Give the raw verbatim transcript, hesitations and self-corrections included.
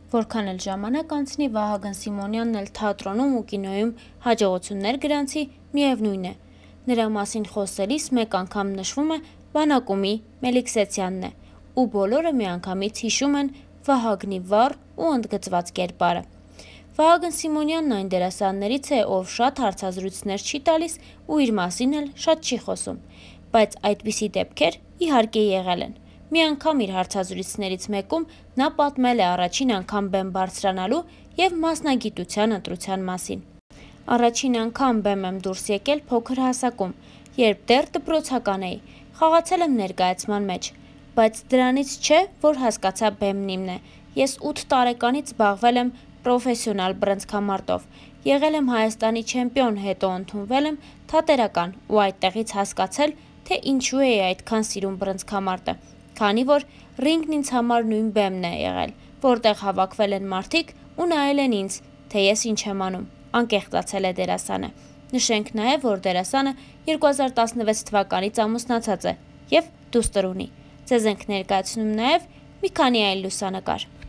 Որքան էլ ժամանակ անցնի, Վահագն Սիմոնյանն էլ թատրոնում ու կինոյում հաջողություններ գրանցի, միևնույն է։ Նրա մասին խոսելիս մեկ անգամ նշվում է բանակումի Մելիքսեթյանն է, ու բոլորը միանգամից հիշում են Վահագնի վառ ու ընդգծված կերպարը։ Վահագն Սիմոնյանն այն դերասաններից է, ով շատ հարցազրույցներ չի տալիս ու իր մասին էլ շատ չի խոսում, բայց այդպիսի դեպքեր իհարկե եղել են։ Մի անգամ իր հարցազրույցներից մեկում նա պատմել է առաջին անգամ բեմ բարձրանալու և մասնագիտության ընտրության մասին։ Առաջին անգամ բեմ եմ դուրս եկել փոքր հասակում, երբ դեռ դպրոցական էի, խաղացել եմ ներկայացման մեջ, բայց դրանից չէ, որ հասկացա բեմն իմն է։ Ես ութ տարեկանից զբաղվել եմ պրոֆեսիոնալ բռնցքամարտով, եղել եմ Հայաստանի չեմպիոն, հետո ընդունվել եմ թատերական ու այդտեղից հասկացել, թե ինչու էի այդքան սիրում բռնցքամարտը, քանի որ ռինգն ինձ համար նույն բեմն է եղել, որտեղ հավաքվել են մարդիկ ու նայել են ինձ, թե ես ինչ եմ անում, անկեղծացել է դերասանը։ Նշենք նաև, որ դերասանը երկու հազար տասնվեց թվականից ամուսնացած է և դուստր ունի։ Ձեզ ենք ներկայացնում նաև մի քանի այլ լուսանկար։